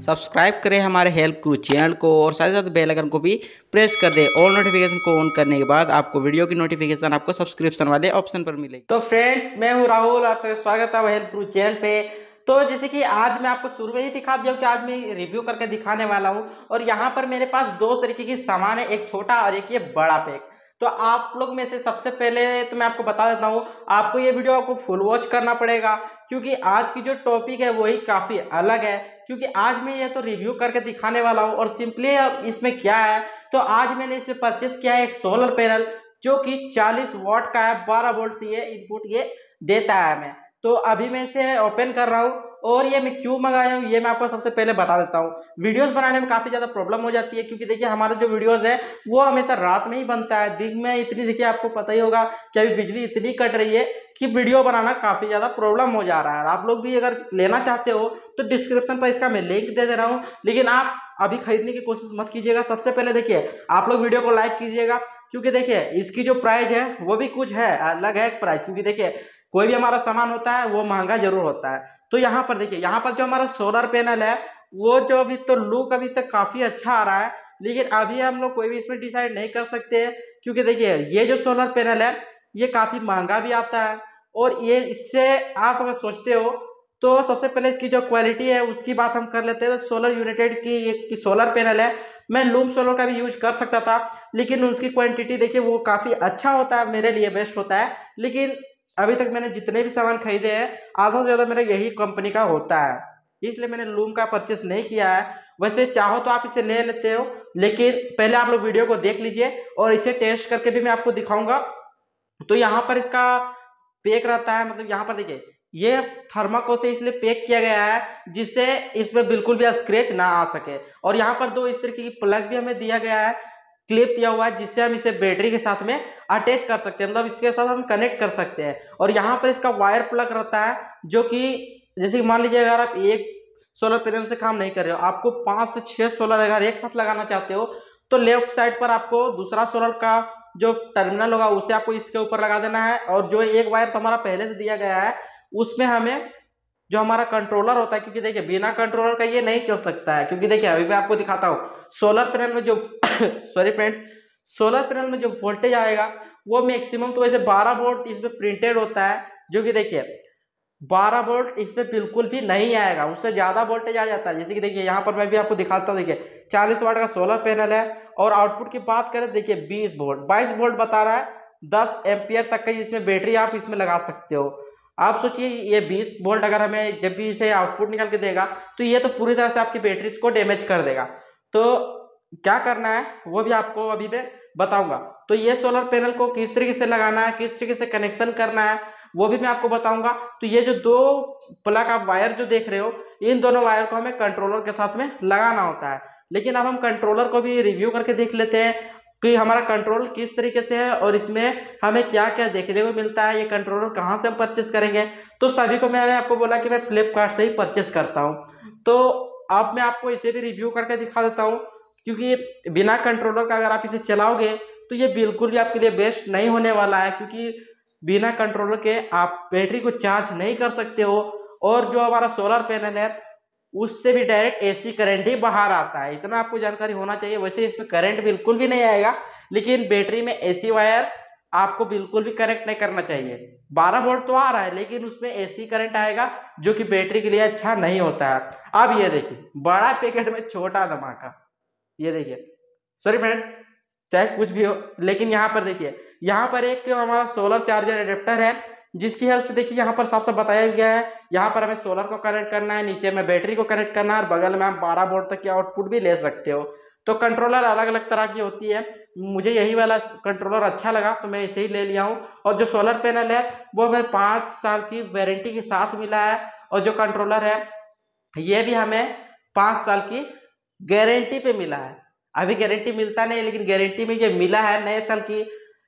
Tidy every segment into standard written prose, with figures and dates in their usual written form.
Subscribe करें हमारे help crew channel को और साथ ही साथ बेल आइकन को भी प्रेस कर दें। ऑल नोटिफिकेशन को ऑन करने के बाद आपको वीडियो की नोटिफिकेशन आपको सब्सक्रिप्शन वाले ऑप्शन पर मिलेगी। तो फ्रेंड्स, मैं हूं राहुल, आप सबका स्वागत है हेल्प क्रू चैनल पे। तो जैसे कि आज मैं आपको शुरू में ही दिखा दिया कि आज मैं रिव्यू करके दिखाने वाला हूं और यहाँ पर मेरे पास दो तरीके की सामान है, एक छोटा और एक ये बड़ा पैक। तो आप लोग में से सबसे पहले तो मैं आपको बता देता हूँ, आपको ये वीडियो आपको फुल वॉच करना पड़ेगा क्योंकि आज की जो टॉपिक है वही काफ़ी अलग है। क्योंकि आज मैं ये तो रिव्यू करके दिखाने वाला हूँ और सिंपली इसमें क्या है, तो आज मैंने इसे परचेस किया है एक सोलर पैनल जो कि 40 वॉट का है, 12 वोल्ट से ये इनपुट ये देता है हमें। तो अभी मैं इसे ओपन कर रहा हूँ और ये मैं क्यों मंगाया हूँ ये मैं आपको सबसे पहले बता देता हूँ। वीडियोस बनाने में काफ़ी ज़्यादा प्रॉब्लम हो जाती है क्योंकि देखिए हमारा जो वीडियोस है वो हमेशा रात में ही बनता है, दिन में इतनी देखिए आपको पता ही होगा कि अभी बिजली इतनी कट रही है कि वीडियो बनाना काफ़ी ज़्यादा प्रॉब्लम हो जा रहा है। आप लोग भी अगर लेना चाहते हो तो डिस्क्रिप्शन पर इसका मैं लिंक दे दे रहा हूँ, लेकिन आप अभी खरीदने की कोशिश मत कीजिएगा। सबसे पहले देखिए आप लोग वीडियो को लाइक कीजिएगा क्योंकि देखिए इसकी जो प्राइस है वो भी कुछ है, अलग है प्राइस। क्योंकि देखिए कोई भी हमारा सामान होता है वो महंगा जरूर होता है। तो यहाँ पर देखिए, यहाँ पर जो हमारा सोलर पैनल है वो जो अभी तो लुक अभी तक काफ़ी अच्छा आ रहा है, लेकिन अभी हम लोग कोई भी इसमें डिसाइड नहीं कर सकते हैं क्योंकि देखिए ये जो सोलर पैनल है ये काफ़ी महंगा भी आता है। और ये इससे आप अगर सोचते हो तो सबसे पहले इसकी जो क्वालिटी है उसकी बात हम कर लेते हैं। तो सोलर यूनाइटेड की एक सोलर पैनल है, मैं लूम सोलर का भी यूज कर सकता था लेकिन उसकी क्वांटिटी देखिए वो काफ़ी अच्छा होता है, मेरे लिए बेस्ट होता है। लेकिन अभी तक मैंने जितने भी सामान खरीदे हैं आधा से ज़्यादा मेरा यही कंपनी का होता है, इसलिए मैंने लूम का परचेस नहीं किया है। वैसे चाहो तो आप इसे ले लेते हो, लेकिन पहले आप लोग वीडियो को देख लीजिए और इसे टेस्ट करके भी मैं आपको दिखाऊंगा। तो यहाँ पर इसका पैक रहता है, मतलब यहाँ पर देखिए ये थर्माकोल से इसलिए पैक किया गया है जिससे इसमें बिल्कुल भी स्क्रैच ना आ सके। और यहाँ पर दो इस तरीके की प्लग भी हमें दिया गया है, क्लिप दिया हुआ है जिससे हम इसे बैटरी के साथ में अटैच कर सकते हैं, मतलब इसके साथ हम कनेक्ट कर सकते हैं। और यहाँ पर इसका वायर प्लग रहता है जो कि जैसे कि मान लीजिए अगर आप एक सोलर पैनल से काम नहीं कर रहे हो, आपको 5 से 6 सोलर अगर एक साथ लगाना चाहते हो तो लेफ्ट साइड पर आपको दूसरा सोलर का जो टर्मिनल होगा उसे आपको इसके ऊपर लगा देना है। और जो एक वायर तो हमारा पहले से दिया गया है उसमें हमें जो हमारा कंट्रोलर होता है, क्योंकि देखिए बिना कंट्रोलर का ये नहीं चल सकता है। क्योंकि देखिए अभी मैं आपको दिखाता हूँ सोलर पैनल में जो सॉरी फ्रेंड्स, सोलर पैनल में जो वोल्टेज आएगा वो मैक्सिमम तो वैसे 12 वोल्ट इसमें प्रिंटेड होता है, जो कि देखिए 12 वोल्ट इसमें बिल्कुल भी नहीं आएगा, उससे ज़्यादा वोल्टेज आ जाता है। जैसे कि देखिए यहाँ पर मैं भी आपको दिखाता हूँ, देखिए 40 वाट का सोलर पैनल है और आउटपुट की बात करें देखिए 20 वोल्ट 22 वोल्ट बता रहा है, 10 एम्पियर तक का इसमें बैटरी आप इसमें लगा सकते हो। आप सोचिए ये 20 वोल्ट अगर हमें जब भी इसे आउटपुट निकाल के देगा तो ये तो पूरी तरह से आपकी बैटरीज को डैमेज कर देगा। तो क्या करना है वो भी आपको अभी मैं बताऊंगा। तो ये सोलर पैनल को किस तरीके से लगाना है, किस तरीके से कनेक्शन करना है वो भी मैं आपको बताऊंगा। तो ये जो दो प्लग आप वायर जो देख रहे हो, इन दोनों वायर को हमें कंट्रोलर के साथ में लगाना होता है। लेकिन अब हम कंट्रोलर को भी रिव्यू करके देख लेते हैं कि हमारा कंट्रोल किस तरीके से है और इसमें हमें क्या क्या देखने को मिलता है, ये कंट्रोलर कहाँ से हम परचेस करेंगे। तो सभी को मैंने आपको बोला कि मैं फ्लिपकार्ट से ही परचेस करता हूँ, तो अब मैं आपको इसे भी रिव्यू करके दिखा देता हूँ। क्योंकि बिना कंट्रोलर का अगर आप इसे चलाओगे तो ये बिल्कुल भी आपके लिए बेस्ट नहीं होने वाला है, क्योंकि बिना कंट्रोलर के आप बैटरी को चार्ज नहीं कर सकते हो। और जो हमारा सोलर पैनल है उससे भी डायरेक्ट एसी करंट ही बाहर आता है, इतना आपको जानकारी होना चाहिए। वैसे इसमें करंट बिल्कुल भी नहीं आएगा, लेकिन बैटरी में एसी वायर आपको बिल्कुल भी कनेक्ट नहीं करना चाहिए। 12 वोल्ट तो आ रहा है लेकिन उसमें एसी करंट आएगा जो कि बैटरी के लिए अच्छा नहीं होता है। अब ये देखिए बड़ा पैकेट में छोटा धमाका, ये देखिए सॉरी फ्रेंड्स चाहे कुछ भी हो, लेकिन यहाँ पर देखिए यहाँ पर एक जो हमारा सोलर चार्जर एडेप्टर है जिसकी हेल्प से देखिए यहाँ पर साफ साफ बताया गया है। यहाँ पर हमें सोलर को कनेक्ट करना है, नीचे में बैटरी को कनेक्ट करना है और बगल में हम 12 वोल्ट तक की आउटपुट भी ले सकते हो। तो कंट्रोलर अलग अलग तरह की होती है, मुझे यही वाला कंट्रोलर अच्छा लगा तो मैं इसे ही ले लिया हूँ। और जो सोलर पैनल है वो हमें 5 साल की वारंटी के साथ मिला है और जो कंट्रोलर है ये भी हमें 5 साल की गारंटी पे मिला है। अभी गारंटी मिलता नहीं लेकिन गारंटी में ये मिला है, नए साल की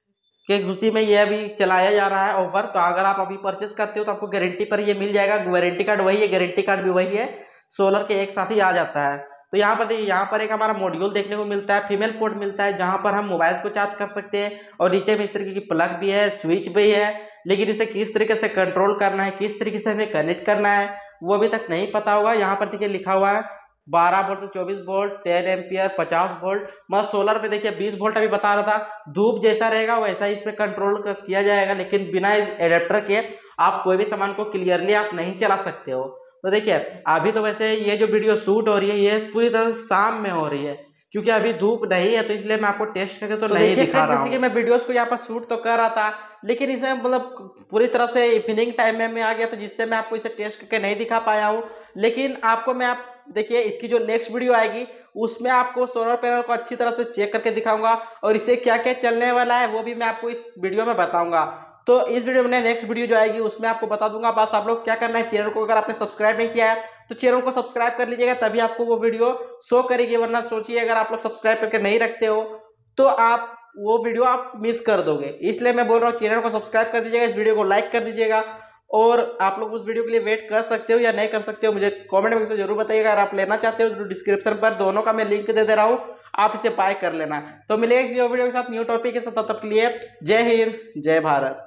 के खुशी में ये अभी चलाया जा रहा है ऑफर। तो अगर आप अभी परचेस करते हो तो आपको गारंटी पर ये मिल जाएगा, वारंटी कार्ड वही है, गारंटी कार्ड भी वही है, सोलर के एक साथ ही आ जाता है। तो यहाँ पर देखिए यहाँ पर एक हमारा मॉड्यूल देखने को मिलता है, फीमेल पोर्ट मिलता है जहाँ पर हम मोबाइल्स को चार्ज कर सकते हैं। और नीचे में इस तरीके की प्लग भी है, स्विच भी है, लेकिन इसे किस तरीके से कंट्रोल करना है, किस तरीके से हमें कनेक्ट करना है वो अभी तक नहीं पता होगा। यहाँ पर देखिए लिखा हुआ है 12 वोल्ट से 24 वोल्ट, 10 एम्पियर, 50 वोल्ट, मतलब सोलर पे देखिए 20 वोल्ट अभी बता रहा था। धूप जैसा रहेगा वैसा ही इसमें कंट्रोल किया जाएगा, लेकिन बिना इस एडेप्टर के आप कोई भी सामान को क्लियरली आप नहीं चला सकते हो। तो देखिए अभी तो वैसे ये जो वीडियो शूट हो रही है ये पूरी तरह से शाम में हो रही है, क्योंकि अभी धूप नहीं है, तो इसलिए मैं आपको टेस्ट करके तो नहीं दिखा रहा हूं। जैसे कि मैं वीडियोस को यहाँ पर शूट तो कर रहा था, लेकिन इसमें मतलब पूरी तरह से इवनिंग टाइम में आ गया था, जिससे मैं आपको इसे टेस्ट करके नहीं दिखा पाया हूँ। लेकिन आपको मैं आप देखिए इसकी जो नेक्स्ट वीडियो आएगी उसमें आपको सोलर पैनल को अच्छी तरह से चेक करके दिखाऊंगा, और इसे क्या क्या चलने वाला है वो भी मैं आपको इस वीडियो में बताऊंगा। तो इस वीडियो में नेक्स्ट वीडियो जो आएगी उसमें आपको बता दूंगा। बस आप लोग क्या करना है, चैनल को अगर आपने सब्सक्राइब नहीं किया है तो चैनल को सब्सक्राइब कर लीजिएगा, तभी आपको वो वीडियो शो करेगी। वरना सोचिए अगर आप लोग सब्सक्राइब करके नहीं रखते हो तो आप वो वीडियो आप मिस कर दोगे। इसलिए मैं बोल रहा हूँ चैनल को सब्सक्राइब कर दीजिएगा, इस वीडियो को लाइक कर दीजिएगा, और आप लोग उस वीडियो के लिए वेट कर सकते हो या नहीं कर सकते हो मुझे कमेंट में से जरूर बताइएगा। अगर आप लेना चाहते हो तो डिस्क्रिप्शन पर दोनों का मैं लिंक दे रहा हूँ, आप इसे बाय कर लेना। तो मिलेगा इस वीडियो के साथ न्यू टॉपिक के साथ, तब तक के लिए जय हिंद जय भारत।